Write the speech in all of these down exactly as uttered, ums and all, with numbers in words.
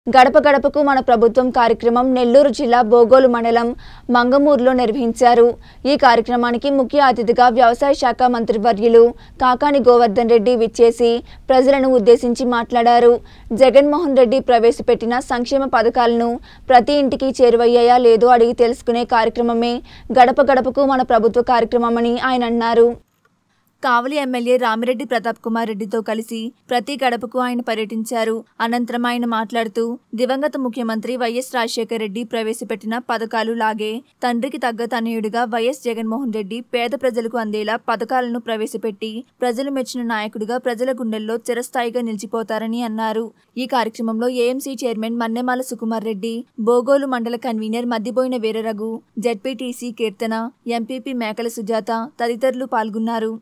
గడప గడపకు మన ప్రభుత్వం కార్యక్రమం నెల్లూరు జిల్లా బోగోలు మండలం మంగమూరులో నిర్వహించారు। ఈ కార్యక్రమానికి ముఖ్య అతిథిగా వ్యవసాయ శాఖ మంత్రి వర్యులు కాకాని గోవర్ధన్ రెడ్డి విచ్చేసి ప్రజలను ఉద్దేశించి మాట్లాడారు। జగన్మోహన్ రెడ్డి ప్రవేశపెట్టిన సంక్షేమ పథకాలను ప్రతి ఇంటికి చేరువయ్యాయా లేదో అడిగి తెలుసుకునే కార్యక్రమమే గడప గడపకు మన ప్రభుత్వ కార్యక్రమమని ఆయన అన్నారు। కావలి ఎమ్మెల్యే రామిరెడ్డి ప్రతాప్ కుమార్ రెడ్డితో కలిసి ప్రతి గడపకు ఆయన పర్యటించారు। అనంతరం ఆయన మాట్లాడుతూ దివంగత ముఖ్యమంత్రి వైఎస్ రాజశేఖర రెడ్డి ప్రవేశపెట్టిన పథకాలు లాగే తండ్రికి తగ్గ తనయుడిగా వైఎస్ జగన్మోహన్ రెడ్డి పేద ప్రజలకు అందేలా పథకాలను ప్రవేశపెట్టి ప్రజలు మెచ్చిన నాయకుడిగా ప్రజల గుండెల్లో చిరస్థాయిగా నిలిచిపోతారని అన్నారు। ఈ కార్యక్రమంలో ఏఎంసీ చైర్మన్ మన్నెమాల సుకుమార్ రెడ్డి, బోగోలు మండల convener Maddiboyina Veeraraghu, ZPTC Keerthana, MPP Mekala Sujatha తదితరులు పాల్గొన్నారు।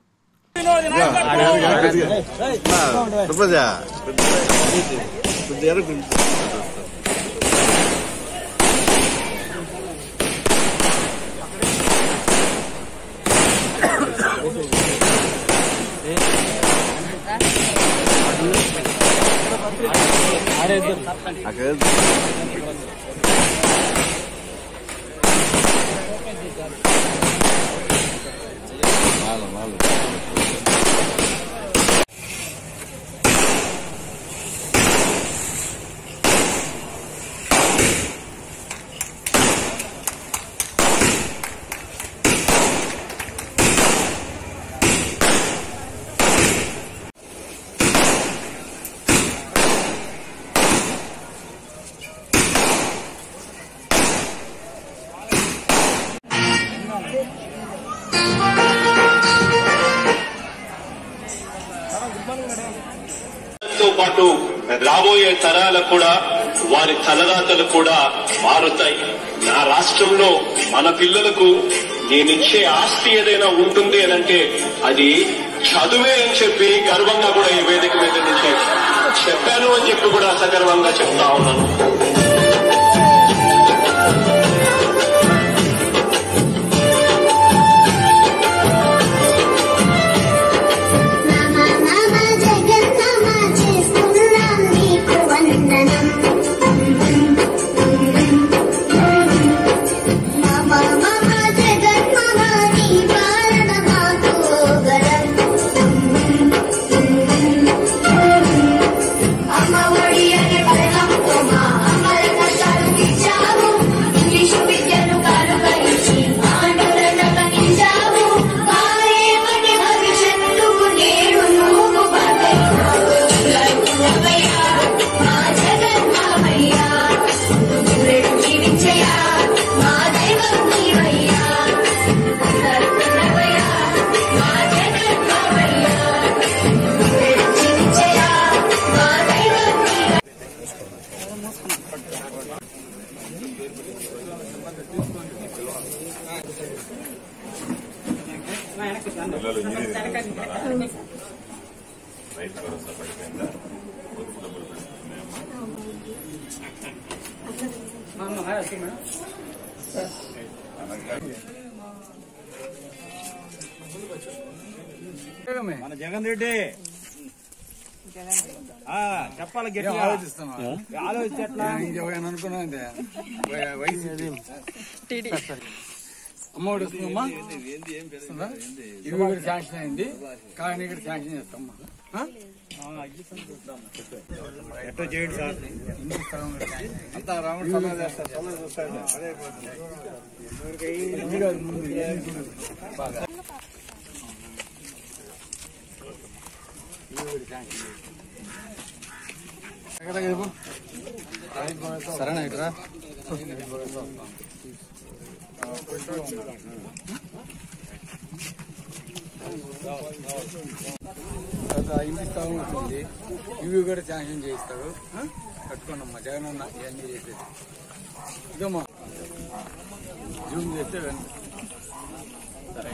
పాటు రాబోయే తరాలకు కూడా వారి తలరాతలు కూడా మారుతాయి। నా రాష్ట్రంలో మన పిల్లలకు నేనిచ్చే ఆస్తి ఏదైనా ఉంటుంది అనంటే అది చదువే అని చెప్పి గర్వంగా కూడా ఈ వేదిక మీద నుంచి చెప్పాను అని చెప్పి కూడా సగర్వంగా చెప్తా ఉన్నాను। మన జగన్ రెడ్డి చెప్పాలి గట్టిగా ఆలోచిస్తాం ఆలోచించట్లా అనుకున్నా అమ్మఒడి వస్తుందమ్మా ఇవి కూడా శాంక్షన్ అయింది కానీ ఇక్కడ శాంక్షన్ చేస్తామ్మా ఎట్టో చేయండి సార్ అంతా రాముడు సలహా చేస్తారు బాగా సరేనా ఇక్కడ ఇంటి స్థలం ఉంటుంది ఇవి కూడా శాంక్షన్ చేయిస్తారు కట్టుకోండమ్మా జగన్ అన్న ఇవన్నీ చేసేది ఇదమ్మా జూమ్ చేస్తే సరే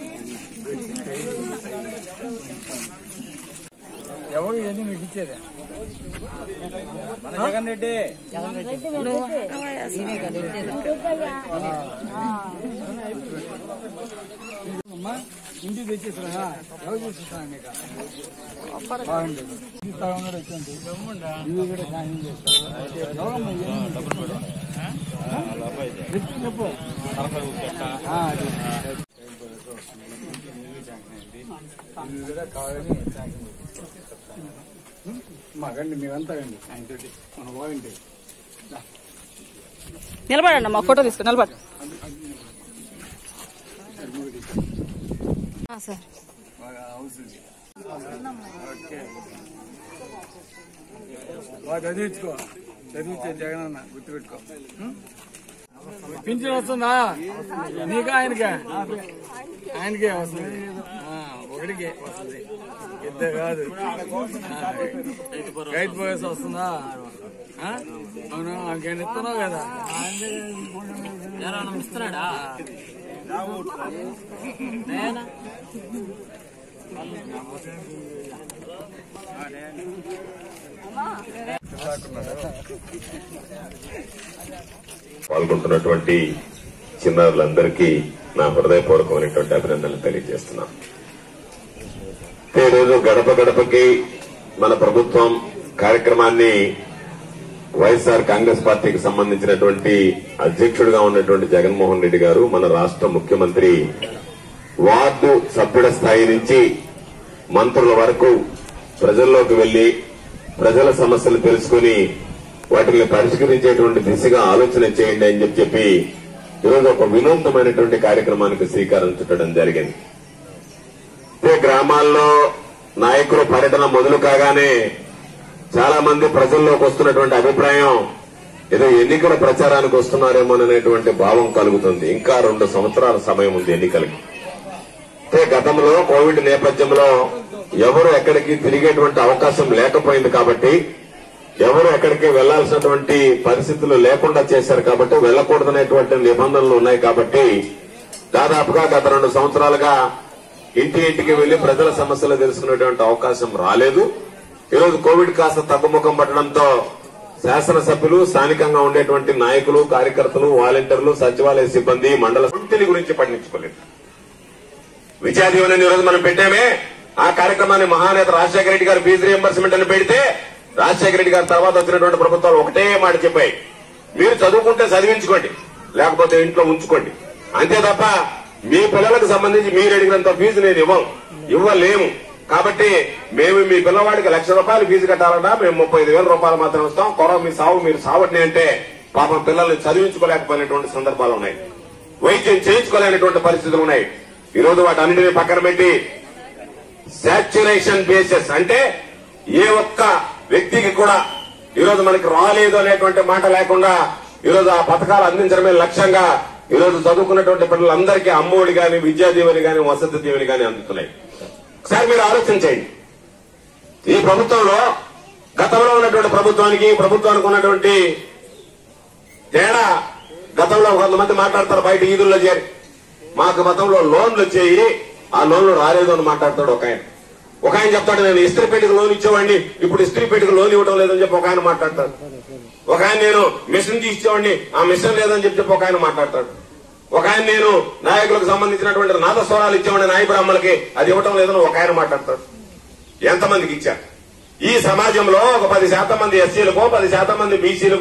ఎవరు ఇవన్నీ మీకు ఇచ్చేదే జగన్ రెడ్డి ఇంటికి తెచ్చేసా ఎవరు చూపిస్తాను బాగుంది వచ్చింది ఇవి కూడా సాయం చేస్తారు చెప్పు ఇవి కూడా కావాలని మాకండి మీరంతా అండి ఆయనతోటి మన బాగుంటే నిలబడండి మా ఫోటో తీసుకో నిలబడి సార్ బాగా చదివించుకో చదివించే జగన్ అన్న గుర్తుపెట్టుకో పింఛన్ వస్తుందా నీకా ఆయనకే ఆయనకే వస్తుంది ఒకటికే వస్తుంది ఇద్దరు కాదు రైతు పోయేసి వస్తుందా అవును ఇంకేం ఇస్తున్నావు కదా ఇస్తున్నాడా పాల్గొంటున్నటువంటి చిన్నారులందరికీ నా హృదయపూర్వకమైనటువంటి అభినందనలు తెలియజేస్తున్నాం. ఈరోజు గడప గడపకి మన ప్రభుత్వం కార్యక్రమాన్ని వైఎస్ఆర్ కాంగ్రెస్ పార్టీకి సంబంధించినటువంటి అధ్యక్షుడిగా ఉన్నటువంటి జగన్మోహన్ రెడ్డి గారు మన రాష్ట్ర ముఖ్యమంత్రి వార్డు సభ్యుల స్థాయి నుంచి మంత్రుల వరకు ప్రజల్లోకి వెళ్లి ప్రజల సమస్యలు తెలుసుకుని వాటిని పరిష్కరించేటువంటి దిశగా ఆలోచన చేయండి అని చెప్పి ఈరోజు ఒక వినూత్నమైనటువంటి కార్యక్రమానికి శ్రీకారం చుట్టడం జరిగింది. గ్రామాల్లో నాయకుల పర్యటన మొదలు కాగానే చాలా మంది ప్రజల్లోకి వస్తున్నటువంటి అభిప్రాయం ఏదో ఎన్నికల ప్రచారానికి వస్తున్నారేమోననేటువంటి భావం కలుగుతుంది. ఇంకా రెండు సంవత్సరాల సమయం ఉంది ఎన్నికలకి. గతంలో కోవిడ్ నేపథ్యంలో ఎవరు ఎక్కడికి తిరిగేటువంటి అవకాశం లేకపోయింది కాబట్టి, ఎవరు ఎక్కడికి వెళ్లాల్సినటువంటి పరిస్థితులు లేకుండా చేశారు కాబట్టి, వెళ్లకూడదనేటువంటి నిబంధనలు ఉన్నాయి కాబట్టి దాదాపుగా గత రెండు సంవత్సరాలుగా ఇంటి ఇంటికి వెళ్లి ప్రజల సమస్యలు తెలుసుకునేటువంటి అవకాశం రాలేదు. ఈరోజు కోవిడ్ కాస్త తగ్గుముఖం పట్టడంతో శాసనసభ్యులు, స్థానికంగా ఉండేటువంటి నాయకులు, కార్యకర్తలు, వాలంటీర్లు, సచివాలయ సిబ్బంది, మండల సమితిని గురించి పట్టించుకోలేదు. విద్యా దీవెన ఈరోజు మనం పెట్టామే, ఆ కార్యక్రమాన్ని మహానేత రాజశేఖర రెడ్డి గారు ఫీజు రియంబర్స్మెంట్ అని పెడితే రాజశేఖర రెడ్డి గారి తర్వాత వచ్చినటువంటి ప్రభుత్వాలు ఒకటే మాట చెప్పాయి, మీరు చదువుకుంటే చదివించుకోండి, లేకపోతే ఇంట్లో ఉంచుకోండి, అంతే తప్ప మీ పిల్లలకు సంబంధించి మీరు అడిగినంత ఫీజు నేను ఇవ్వం ఇవ్వలేము కాబట్టి మేము మీ పిల్లవాడికి లక్ష రూపాయలు ఫీజు కట్టాలన్నా మేము ముప్పై ఐదు వేల రూపాయలు మాత్రం ఇస్తాం, కొరవ మీ సాగు మీరు సావట్ని అంటే పాపం పిల్లల్ని చదివించుకోలేకపోయినటువంటి సందర్భాలు ఉన్నాయి, వైద్యం చేయించుకోలేనటువంటి పరిస్థితులు ఉన్నాయి. ఈరోజు వాటన్నింటినీ పక్కన పెట్టి సాచ్యురేషన్ బేసిస్ అంటే ఏ ఒక్క వ్యక్తికి కూడా ఈరోజు మనకి రాలేదు అనేటువంటి మాట లేకుండా ఈరోజు ఆ పథకాలు అందించడమే లక్ష్యంగా ఈరోజు చదువుకున్నటువంటి పిల్లలందరికీ అమ్మఒడి గాని, విద్యా దీవెని గాని, వసతి దీవెని గాని అందుతున్నాయి. ఒకసారి మీరు ఆలోచన చేయండి. ఈ ప్రభుత్వంలో గతంలో ఉన్నటువంటి ప్రభుత్వానికి ప్రభుత్వానికి ఉన్నటువంటి తేడా, గతంలో కొంతమంది మాట్లాడతారు బయట ఈదుల్లో చేరి మాకు గతంలో లోన్లు వచ్చాయి, ఆ లోన్లు రాలేదు అని మాట్లాడతాడు ఒక ఆయన. ఒక ఆయన చెప్తాడు నేను ఇస్త్రీ పెట్టికి లోన్ ఇచ్చేవాడిని, ఇప్పుడు ఇస్త్రీ పెట్టికి లోన్ ఇవ్వడం లేదని చెప్పి ఒక ఆయన మాట్లాడతాడు. ఒక ఆయన నేను మిషన్ కి ఇచ్చేవాడిని, ఆ మిషన్ లేదని చెప్పి ఒక ఆయన మాట్లాడతాడు. ఒక ఆయన నేను నాయకులకు సంబంధించినటువంటి నాదస్వరాలు ఇచ్చేవాడిని నాయ బ్రాహ్మణులకి, అది ఇవ్వడం లేదని ఒక ఆయన మాట్లాడతాడు. ఎంతమందికి ఇచ్చారు? ఈ సమాజంలో ఒక పది శాతం మంది ఎస్సీలకు, పది శాతం మంది బీసీలకు